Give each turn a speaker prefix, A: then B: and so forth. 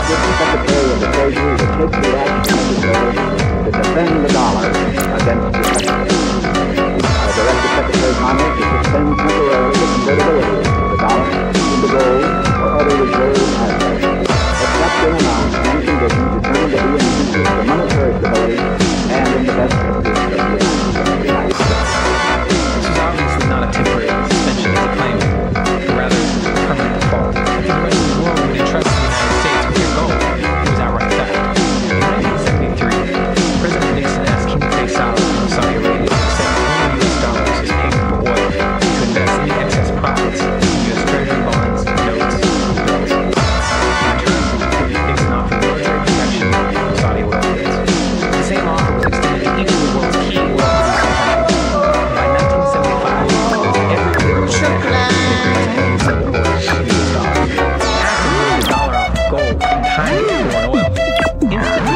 A: Secretary of the Treasury to take the action necessary to defend the dollar against the Secretary. I direct the Secretary of Commerce to suspend temporarily the convertibility of the dollar into gold or other reserve assets, except in amounts and conditions determined to be in the interest of monetary stability and in the best interest of the United States.
B: This was obviously not a temporary suspension as a claim, but rather a permanent default. I think the rest of the world would entrust the United States with their gold. It was outright fact. In 1973, President Nixon asked King Faisal of Saudi Arabia to accept only U.S. dollars as payment for oil and to invest any excess profits in U.S. Treasury bonds, notes, and bills. In return, Nixon offered military protection from Saudi oil fields. The same offer was extended to each of the world's key oil producing countries. By 1975, every oil country agreed to pay some oil in U.S. dollars. After moving the dollar off of gold and tying it to foreign oil, instantly